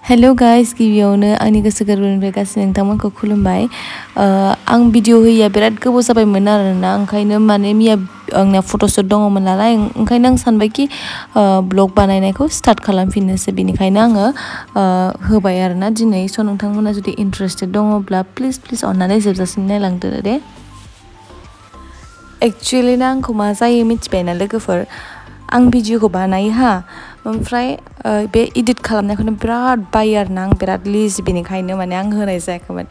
Hello guys गिबियावनो आंनि गोसो गोरबोनिफ्राय गासै नोंथांमोनखौ खुलुमबाय आं भिडिअ होयिया बिराद गोबाव जाबायमोन आरोना ओंखायनो माने मिया आंना फट'शुट दङमोन नालाय ओंखायनो आं सानबाय कि ब्लग बानायनायखौ स्टार्ट खालामफिननोसै बेनिखायनो आङो होबाय आरोना दिनै स' नोंथांमोना जुदि इन्टारेस्टेड दङब्ला प्लिज अननानै जोबजासिम नायलांदो दे एक्चुअली ना आंखौ मा जायो मिथिबायना लोगोफोर आं भिडिअखौ बानायो हा ओमफ्राय बे एडिट खालामनायखौनो बिराद बायो आरोना आं बिराद लेजि बेनिखायनो माने आं होनाय जायाखैमोन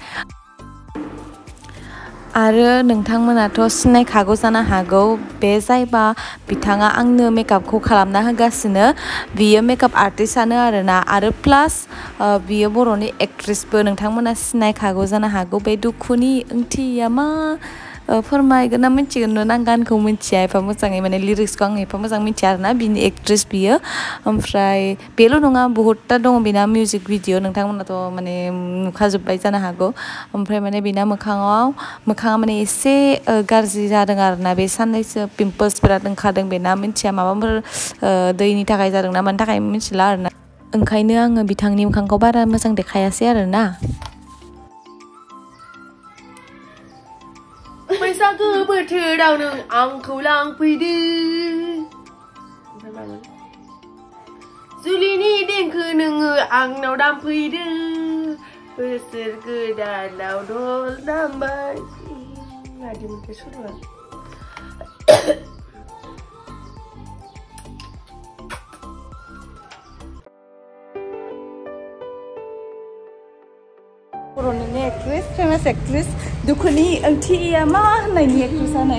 आरो नोंथांमोनाथ' सिनायखागौ जानो हागौ बे जायबा बिथाङा आंनो मेकआपखौ खालामना होगासिनो बियो मेकआप आर्टिस्टआनो आरोना आरो प्लास बियो बर'नि एक्ट्रेसबो नोंथांमोना सिनायखागौ जानो हागौ बे दुखुनि ओंथिया मा फोरमायगोन ना मिथिगोन आं गानखौ मिथिया एफा मोजाङै माने लिरिक्सखौ आं एफा मोजां मिथिया आरोना बिनि एक्ट्रेस बियो ओमफ्राय बेल' नङा बहुतता दङ बेना मिउजिक भिडिअ नोंथांमोनाथ' माने नुखाजोब्बाय जानो हागौ ओमफ्राय माने बेना मोखाङा माने एसे गाज्रि जादों आरोना बे साननैसो पिम्पल्स बिराद ओंखारदों बेना मिथिया माबाफोर दैनि थाखाय जादों ना मानि थाखाय मिथिला आरोना ओंखायनो आङो बिथांनि मोखांखौ बारा मोजां देखायासै आरोना बैसागो बोथोराव नों आंखौ लांफैदो जुलिनि देंखो नोङो आंनाव दामफैदो बोसोर गोदानाव दल दामबाय आदि मोनसे सल'आ बर'निनो एक्ट्रेस फेमास एक्ट्रेस दुखुनि ओंथिया मा होननायनि एक्ट्रेसआ नै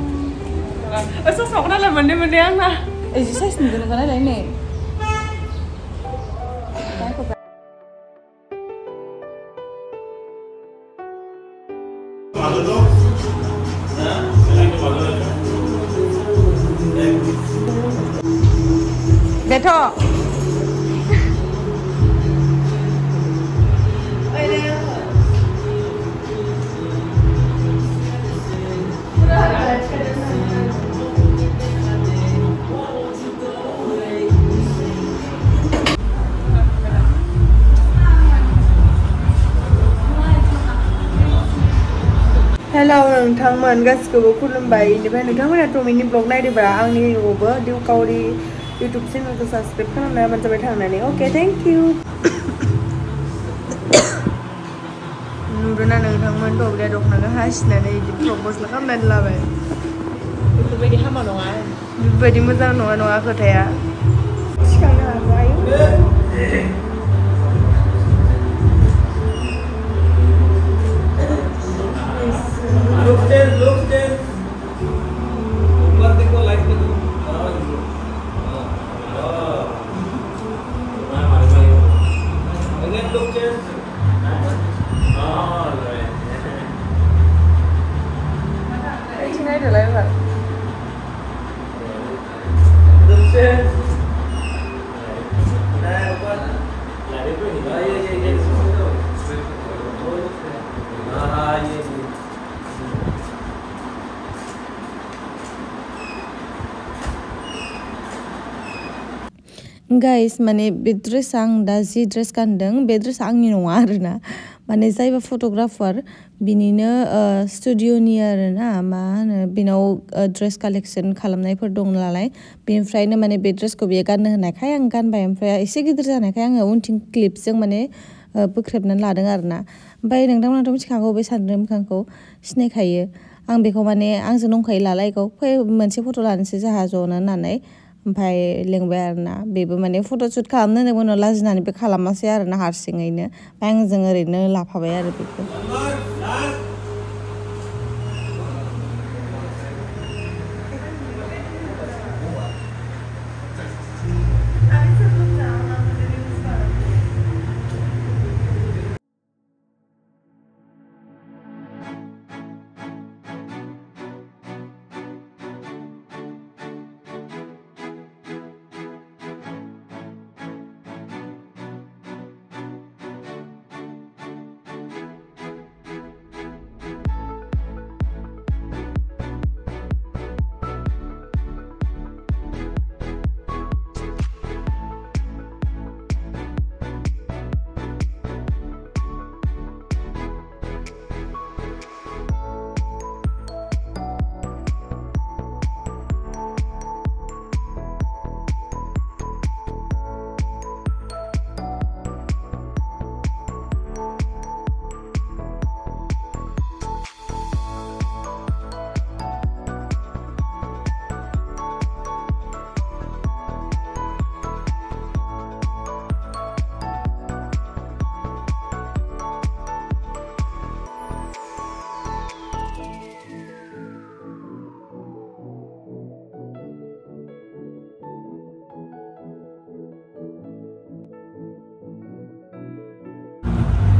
ससाव नालाय मोननै आंना एजि साइज नुदों नोंखौ नायलाय नै बेथ' हेलौ नोंथांमोन गासिखौबो खुलुमबाय बेनिफ्राय नोंथांमोना टमिनि ब्लग नायदोंबा आंनि भिडिअखौबो दिउकावरि इउटुब चेनेलखौ साबसक्राइब खालामना होबानो जाबाय थांनानै अके थेंक इउ नुदोंना नोंथांमोन थब्लिया दख'नाखौ हासिनानै बिदि फ्रक गस्ला खालामनानै लाबाय बेफोरबायदि हामा नङा बेफोरबायदि मोजां नङा खोथाया सिखांनो हागौ आयौ Look there. ऊपर देखो लाइट पे दो again look there all right It's not a live look there nah ऊपर लाइट पे ये हाँ ये गाइस माने बे ड्रेसा आं दा जि ड्रेस गानदों बे ड्रेसा आंनि नङा आरोना माने जायबा फट'ग्राफार बिनिनो स्टुडिअ'नि आरोना मा होनो बेनाव ड्रेस कालेक्सन खालामनायफोर दं नालाय बेनिफ्रायनो माने बे ड्रेसखौ बियो गाननो होनायखाय आं गानबाय ओमफ्राय एसे गिदिर जानायखाय आङो उनथिं क्लिपजों माने बोख्रेबनानै लादों आरोना ओमफ्राय नोंथांमोनाथ' मिथिखागौ बे सानद्रि मोखांखौ सिनायखायो आं बेखौ माने आंजों दंखायो लालायखौ फै मोनसे फट' लानोसै जोंहा ज'नो होननानै ओमफ्राय लेंबाय आरोना बेबो माने फट'शुट खालामनो होनदोंमोन उनाव लाजिनानैबो खालामासै आरोना हारसिङैनो ओमफ्राय आंजों ओरैनो लाफाबाय आरो बेखौ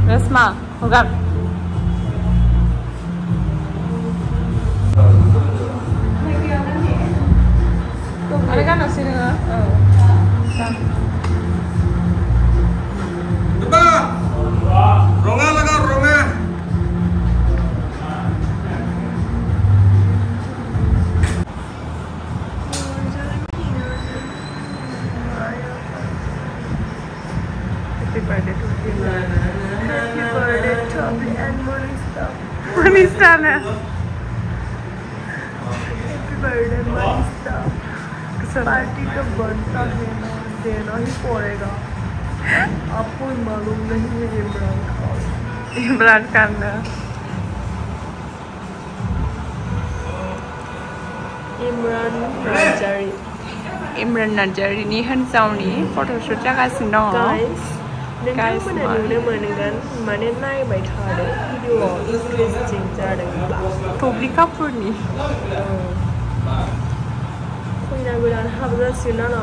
Resma, hugak. Ada kan nasi dengan? Ronga laga ronga. Happy birthday to Imran. Happy birthday Tomi and Manish. Happy birthday Manish. Party तो बनता है ना, देना ही पड़ेगा। आपको मालूम नहीं है इमरान खान ना। Imran Narzary ni hinsawni photoshoot जागासिनो दङ। Guys, नुनो मोनगोन माने नायबाय थादों भिडिअ इन्ट्रेस्टिं जादोंब्ला Tomi Kapurni खैना गोदान हाबजासिगोन ना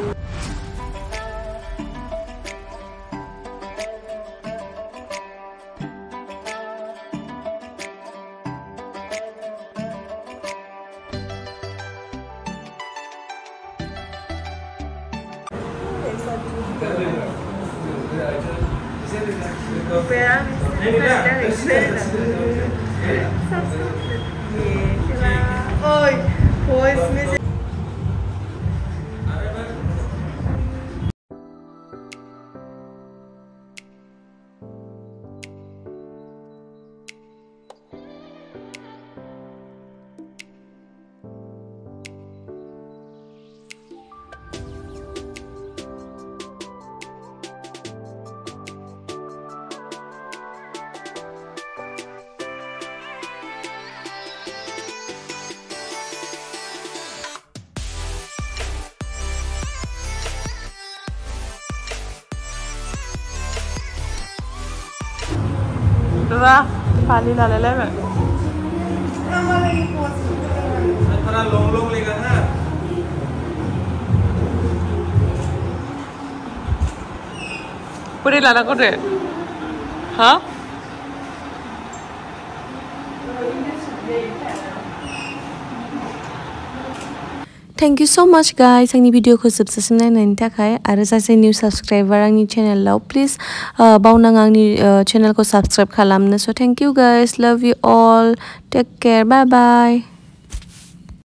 Ra, pali lala lala. Thara long lega ha. Puri lala kote. Huh? Thank you so much guys आंनि भिडिअखौ जोबजासिम नायनायनि थाखाय आरो सासे निउ साबस्क्राइबार आंनि चेनेलाव प्लिज बावनाङा आंनि चेनेलखौ साबस्क्राइब खालामनो। So thank you guys, love you all, take care, bye bye.